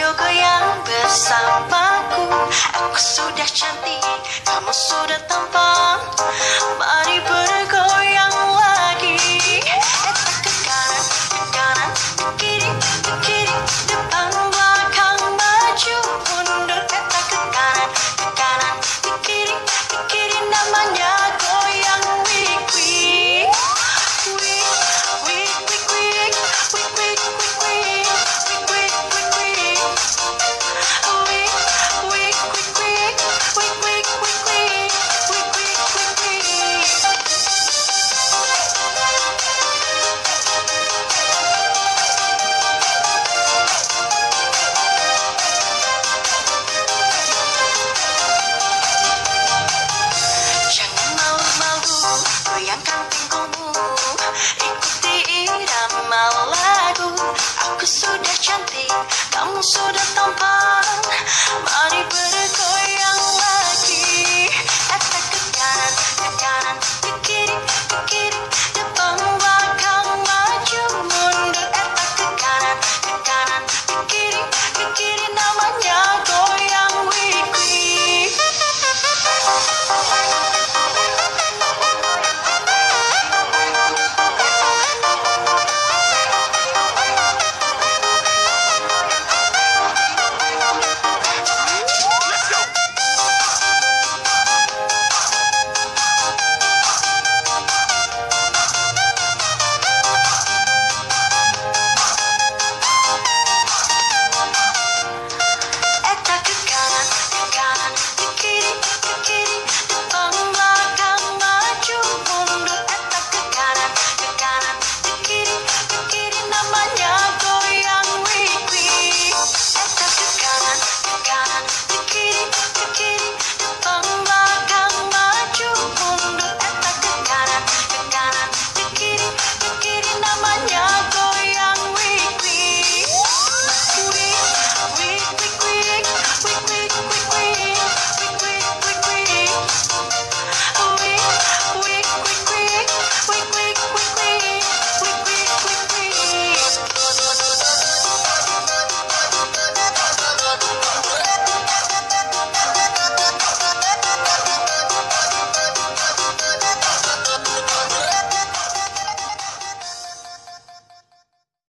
Ayo goyang bersamaku. Aku sudah cantik, kamu sudah tampan. Mari bergoyang lagi. Ke kanan, ke kanan, ke kiri, ke kiri. Depan, belakang, maju, mundur. Ke kanan, ke kanan, ke kiri, ke kiri. Namanya goyang wik-wik. Wik-wik-wik, wik-wik-wik-wik. Jangan malu-malu, goyangkan pinggulmu. Ikuti irama lagu. Aku sudah cantik, kamu sudah tampan. Mari bergoyang lagi. Ke kanan, ke kanan, ke kiri, ke kiri. Depan, belakang, maju, mundur. Ke kanan, ke kanan, ke kiri, ke kiri. Namanya